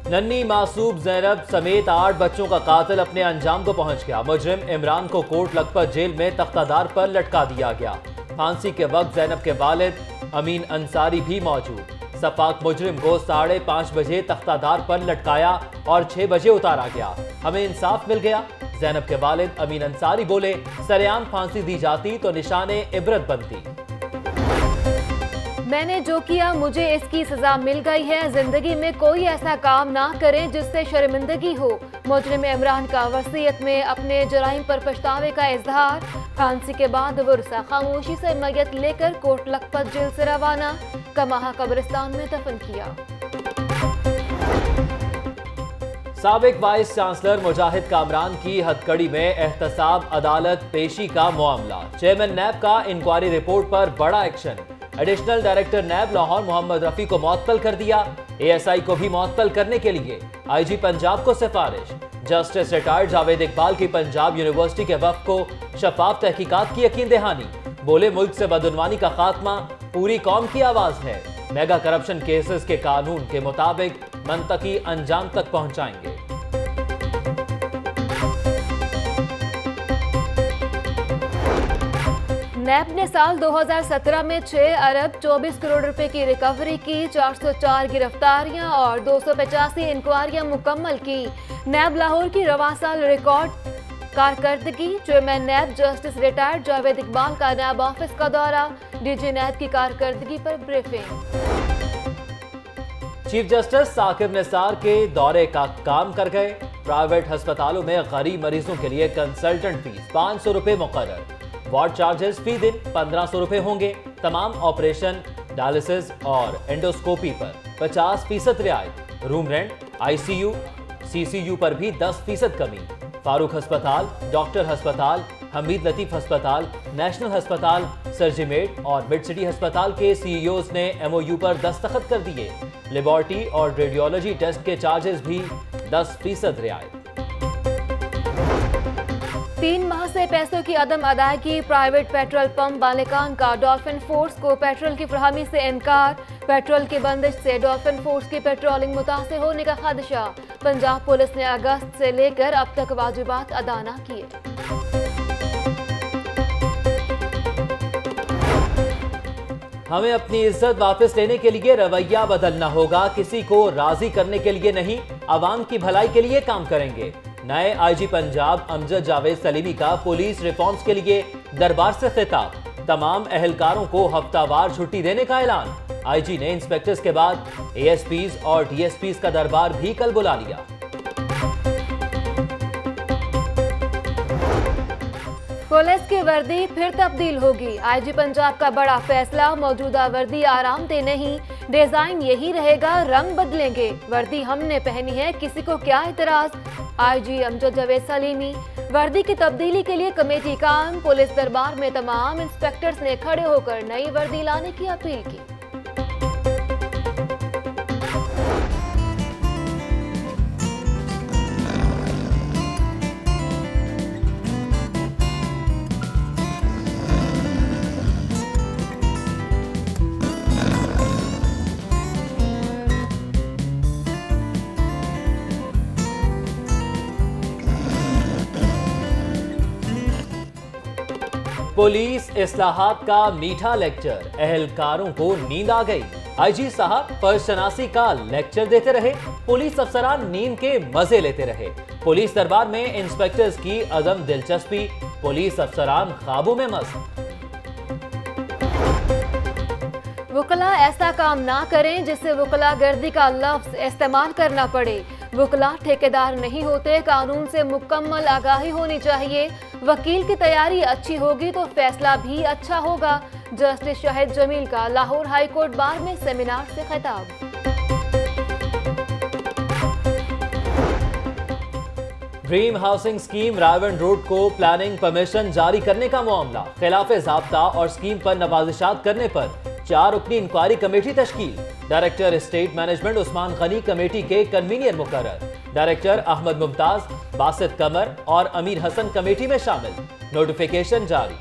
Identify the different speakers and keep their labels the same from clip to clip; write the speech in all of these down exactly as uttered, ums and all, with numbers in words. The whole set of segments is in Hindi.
Speaker 1: नन्ही मासूब ज़ैनब समेत आठ बच्चों का कातिल अपने अंजाम को पहुंच गया। मुजरिम इमरान को कोट लखपत जेल में तख्तादार पर लटका दिया गया। फांसी के वक्त ज़ैनब के वालिद अमीन अंसारी भी मौजूद। सफाक मुजरिम को साढ़े पाँच बजे तख्तादार पर लटकाया और छह बजे उतारा गया। हमें इंसाफ मिल गया। ज़ैनब के वालिद अमीन अंसारी बोले, सरेआम फांसी दी जाती तो निशाने इबरत बनती।
Speaker 2: मैंने जो किया मुझे इसकी सजा मिल गई है। जिंदगी में कोई ऐसा काम ना करें जिससे शर्मिंदगी हो। मुजरिम इमरान का वसीयत में अपने जराइम पर पछतावे का इजहार। फांसी के बाद वर्सा खामोशी से मैयत लेकर कोट लखपत जेल से रवाना, कमाहा कब्रिस्तान में दफन किया।
Speaker 1: साबिक वाइस चांसलर मुजाहिद कामरान की हथकड़ी में एहतसाब अदालत पेशी का मामला। चेयरमैन नैब का इंक्वायरी रिपोर्ट पर बड़ा action. Additional director NAB Lahore Mohammad Rafi को मुअत्तल कर दिया। एएसआई को भी मुअत्तल करने के लिए आईजी पंजाब को सिफारिश। जस्टिस रिटायर्ड जावेद इकबाल की पंजाब यूनिवर्सिटी के वक्त को शफाफ तहकीकात की यकीन दहानी। बोले, मुल्क से बदउनवानी का खात्मा पूरी कौम की आवाज है। मेगा करप्शन केसेस के कानून के मुताबिक मंतकी अंजाम तक पहुंचाएंगे।
Speaker 2: नैब ने साल दो हज़ार सत्रह में छह अरब चौबीस करोड़ रुपए की रिकवरी की। चार सौ चार गिरफ्तारियां और दो सौ पचासी इंक्वायरियां मुकम्मल की। नैब लाहौर की रवां साल रिकॉर्ड कारकर्दगी। Chairman NAB justice retired Javed Iqbal का नैब ऑफिस का दौरा। डीजी नैब की कारकर्दगी पर briefing.
Speaker 1: Chief justice Saqib Nisar के दौरे का काम कर गए। प्राइवेट अस्पतालों में गरीब मरीजों के लिए कंसल्टेंट फीस पाँच सौ रुपए मुकर्रर। वार्ड चार्जेस फी दिन पंद्रह सौ रुपए होंगे। तमाम ऑपरेशन, डायलिसिस और एंडोस्कोपी पर पचास फीसद रियायत। रूम रेंट, आईसीयू, सीसीयू पर भी दस फीसद कमी। फारूक अस्पताल, डॉक्टर अस्पताल, हमीद लतीफ अस्पताल, नेशनल अस्पताल, सर्जिमेट और मिड सिटी अस्पताल के सीईओज ने एमओयू पर दस्तखत कर दिए। लेबोरेटरी और रेडियोलॉजी टेस्ट के चार्जेस भी दस फीसद रियायत।
Speaker 2: तीन माह से पैसों की अदम अदायगी। प्राइवेट पेट्रोल पंप बालिकान का डॉल्फिन फोर्स को पेट्रोल की फराहमी से इनकार। पेट्रोल की बंदिश से डॉल्फिन फोर्स की पेट्रोलिंग मुतासिर होने का खदशा। पंजाब पुलिस ने अगस्त से लेकर अब तक वाजिबात अदा न किए।
Speaker 1: हमें अपनी इज्जत वापस लेने के लिए रवैया बदलना होगा। किसी को राजी करने के लिए नहीं, आवाम की भलाई के लिए काम करेंगे। नए आईजी पंजाब अमजद जावेद सलीमी का पुलिस रिफॉर्म्स के लिए दरबार से खिताब। तमाम अहलकारों को हफ्तावार छुट्टी देने का ऐलान। आईजी ने इंस्पेक्टर्स के बाद एएसपीज और डीएसपीज का दरबार भी कल बुला लिया।
Speaker 2: पुलिस की वर्दी फिर तब्दील होगी। आईजी पंजाब का बड़ा फैसला। मौजूदा वर्दी आरामदेह नहीं, डिजाइन यही रहेगा, रंग बदलेंगे। वर्दी हमने पहनी है, किसी को क्या इतराज। आईजी अमजद जावेद सलीमी। वर्दी की तब्दीली के लिए कमेटी काम। पुलिस दरबार में तमाम इंस्पेक्टर्स ने खड़े होकर नई वर्दी लाने की अपील की।
Speaker 1: पुलिस इस्लाहात का मीठा लेक्चर। अहलकारों को नींद आ गई। आईजी साहब फर्शनासी का लेक्चर देते रहे। पुलिस अफसरान नींद के मजे लेते रहे। पुलिस दरबार में इंस्पेक्टर्स की अदम दिलचस्पी। पुलिस अफसरान ख्वाबों में मस्त।
Speaker 2: वकला ऐसा काम ना करें जिससे वकला गर्दी का लफ्ज इस्तेमाल करना पड़े। वकला ठेकेदार नहीं होते। कानून से मुकम्मल आगाही होनी चाहिए। वकील की तैयारी अच्छी होगी तो फैसला भी अच्छा होगा। जस्टिस शाहिद जमील का लाहौर हाई कोर्ट बार में सेमिनार से खिताब।
Speaker 1: Dream housing scheme Raiwind road को प्लानिंग परमिशन जारी करने का मामला। खिलाफे ज़ाब्ता और स्कीम पर नवाजिशात करने पर चार रुकनी इंक्वायरी कमेटी तश्कील। Director state management Usman Ghani committee के कन्वीनियर मुकर्रर। डायरेक्टर अहमद मुमताज, बासित कमर और अमीर हसन कमेटी में शामिल। नोटिफिकेशन जारी।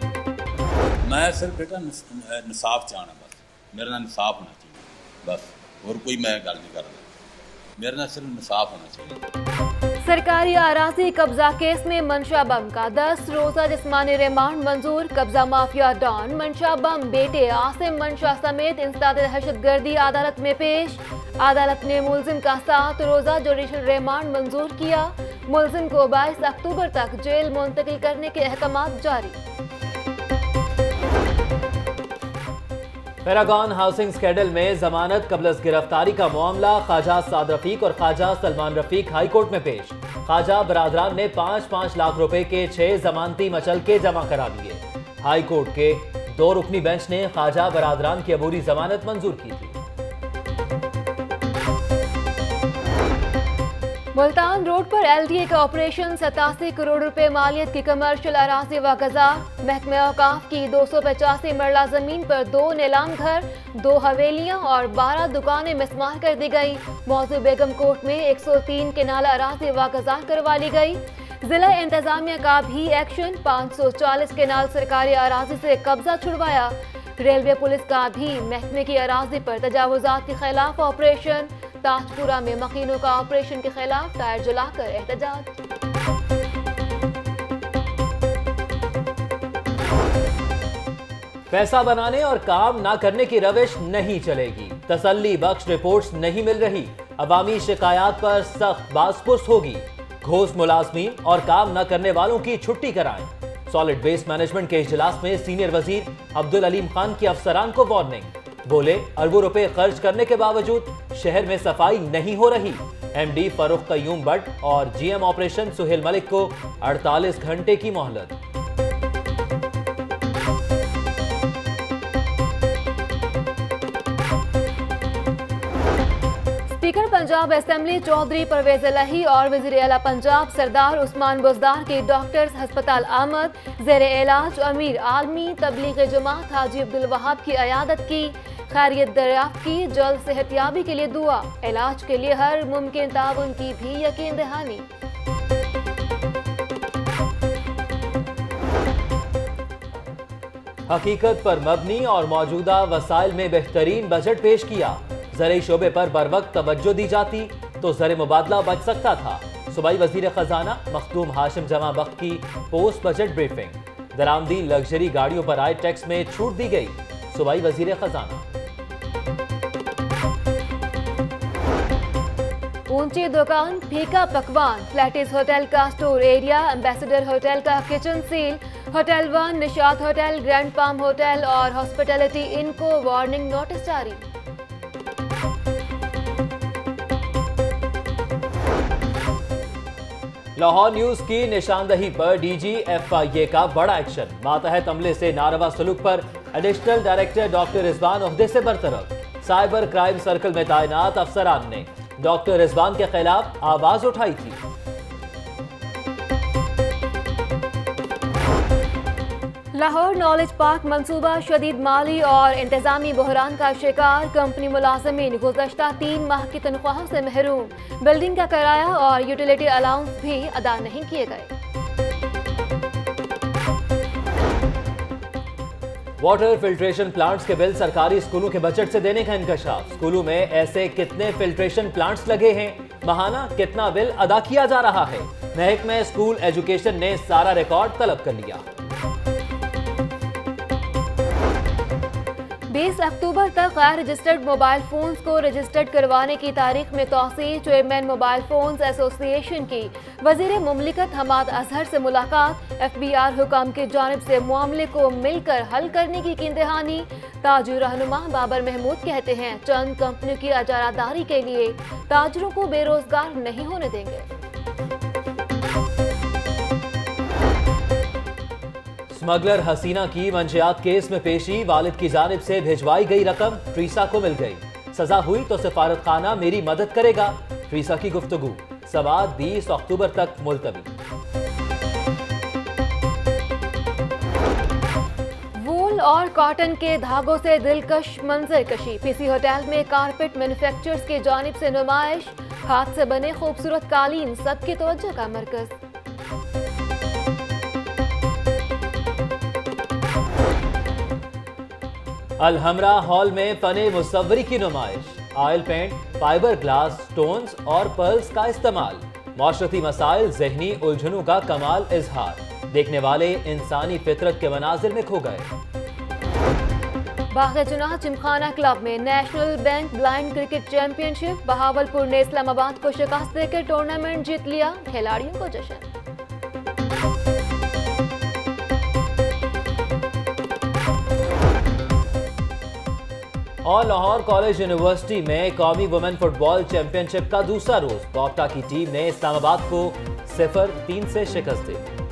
Speaker 3: मैं सिर्फ बेटा इंसाफ चाहना, बस मेरा इंसाफ होना चाहिए बस। और कोई मैं गल नहीं करता, मेरे नाल सिर्फ इंसाफ होना चाहिए।
Speaker 2: सरकारी अराजी कब्जा केस में मंशा बम का दस रोजा जिस्मानी रिमांड मंजूर। कब्जा माफिया डॉन मंशा बम बेटे आसिम मंशा समेत इंसदाद दहशतगर्दी अदालत में पेश। अदालत ने मुलजिम का सात रोजा जुडिशल रिमांड मंजूर किया। मुलजिम को बाईस अक्टूबर तक जेल मुंतकिल करने के अहकाम जारी।
Speaker 1: पैरागॉन हाउसिंग स्कैंडल में जमानत कबल गिरफ्तारी का मामला ख्वाजा साद रफीक और ख्वाजा सलमान रफीक हाई कोर्ट में पेश। ख्वाजा बरादरान ने पाँच पाँच लाख रुपए के छह जमानती मचल के जमा करा दिए। हाई कोर्ट के दो रुकनी बेंच ने ख्वाजा बरादरान की अबूरी जमानत मंजूर की थी।
Speaker 2: मुल्तान रोड पर एलडीए का ऑपरेशन, सतासी करोड़ रुपए मालियत की कमर्शियल अराजी व गजा। महकमे औकाफ की दो सौ पचासी मरला जमीन पर दो नीलाम घर, दो हवेलियां और बारह दुकानें मिसमार कर दी गई। मौजू बेगम कोर्ट में एक सौ तीन केनाल अराजी व गजा करवा ली गई। जिला इंतजामिया का भी एक्शन, पाँच सौ चालीस केनाल सरकारी अराजी से कब्जा छुड़वाया। रेलवे पुलिस का भी महकमे की अराजी पर तजावुजात के खिलाफ ऑपरेशन। ताजपुरा में मकीनों का ऑपरेशन के खिलाफ टायर जलाकर एहतजाज।
Speaker 1: पैसा बनाने और काम ना करने की रविश नहीं चलेगी। तसल्ली बख्श रिपोर्ट्स नहीं मिल रही। अवामी शिकायत पर सख्त बासपुर्स होगी। घोष मुलाजमीन और काम न करने वालों की छुट्टी कराएं। सॉलिड वेस्ट मैनेजमेंट के इजलास में सीनियर वजीर अब्दुल अलीम खान की अफसरान को वार्निंग। बोले, अरबों रुपए खर्च करने के बावजूद शहर में सफाई नहीं हो रही। एमडी फरूख कयूम बट और जीएम ऑपरेशन सुहेल मलिक को अड़तालीस घंटे की मोहलत।
Speaker 2: स्पीकर पंजाब असेंबली चौधरी परवेज इलाही और वजीर आला पंजाब सरदार उस्मान बुजदार की डॉक्टर्स हस्पताल आमद। जेरे इलाज अमीर आलमी तबलीग जमात हाजी अब्दुल वहाब की अयादत की। खैरियत दरियाफ्त की, जल्द सेहतयाबी के लिए दुआ। इलाज के लिए हर मुमकिन ताउन की भी यकीन दहानी।
Speaker 1: हकीकत पर मबनी और मौजूदा वसाइल में बेहतरीन बजट पेश किया। ज़राई शोबे पर बर वक्त तवज्जो दी जाती तो ज़र मुबादला बच सकता था। सूबाई वजीर खजाना मखदूम हाशिम जमा बख्त की पोस्ट बजट ब्रीफिंग। दरामदी लग्जरी गाड़ियों पर आए टैक्स में छूट दी गई। सूबाई वजीर खजाना।
Speaker 2: ऊंची दुकान, फीका पकवान, फ्लैटिस होटल का स्टोर एरिया, एम्बेसडर होटल का kitchen seal. Hotel one, Nishat hotel, grand palm hotel और हॉस्पिटैलिटी इन को वार्निंग नोटिस जारी।
Speaker 1: लाहौर न्यूज की निशानदही पर डीजी एफआईए का बड़ा एक्शन। मातहत अमले से नारवा सलूक पर एडिशनल डायरेक्टर डॉक्टर रिजवान ओहदे से बरतरफ। साइबर क्राइम सर्कल में तैनात अफसरान ने डॉक्टर रिजवान के खिलाफ आवाज उठाई थी।
Speaker 2: लाहौर नॉलेज पार्क मंसूबा शदीद माली और इंतजामी बहरान का शिकार। कंपनी मुलाजमीन गुज़श्ता तीन माह की तनख्वाह से महरूम। बिल्डिंग का किराया और यूटिलिटी अलाउंस भी अदा नहीं किए गए।
Speaker 1: वाटर फिल्ट्रेशन प्लांट्स के बिल सरकारी स्कूलों के बजट से देने का इंकशाफ। स्कूलों में ऐसे कितने फिल्ट्रेशन प्लांट्स लगे हैं, माहाना कितना बिल अदा किया जा रहा है। महकमे स्कूल एजुकेशन ने सारा रिकॉर्ड तलब कर लिया।
Speaker 2: बीस अक्टूबर तक गैर रजिस्टर्ड मोबाइल फोन्स को रजिस्टर्ड करवाने की तारीख में तौसीह। चेयरमैन मोबाइल फोन्स एसोसिएशन की वजीर मुमलिकत हमाद अजहर से मुलाकात। एफ बी आर हुकाम की जानिब से मामले को मिलकर हल करने की कीन दहानी। ताजर रहनुमा बाबर महमूद कहते हैं, चंद कंपनियों की अजारादारी के लिए ताजरों को बेरोजगार नहीं होने देंगे।
Speaker 1: स्मगलर हसीना की मंशियात केस में पेशी। वालिद की जानिब से भिजवाई गई रकम ट्रीसा को मिल गई। सजा हुई तो सिफारत खाना मेरी मदद करेगा। ट्रीसा की गुफ्तगू समाअत बीस अक्टूबर तक मुलतवी।
Speaker 2: वूल और कॉटन के धागों से दिलकश मंजर कशी। पीसी होटल में कारपेट मैन्युफैक्चरर्स की जानिब से नुमाइश। हाथ से बने खूबसूरत कालीन सबकी तवज्जो का मरकज।
Speaker 1: अलहमरा हॉल में फने मुसव्वरी की नुमाइश, oil paint, fibre glass, stones और पर्ल्स का इस्तेमाल, माशरती मसाइल, जहनी उलझनों का कमाल इजहार, देखने वाले इंसानी फितरत के मनाजिर में खो गए।
Speaker 2: बाग़-ए-जुनाह जिमखाना क्लब में national bank blind cricket championship, Bahawalpur ने इस्लामाबाद को शिकस्त देकर टूर्नामेंट जीत लिया, खिलाड़ियों को जश्न।
Speaker 1: और लाहौर कॉलेज यूनिवर्सिटी में कौमी वुमेन फुटबॉल चैंपियनशिप का दूसरा रोज गौटा की टीम ने इस्लामाबाद को सिफर तीन से शिकस्त दी।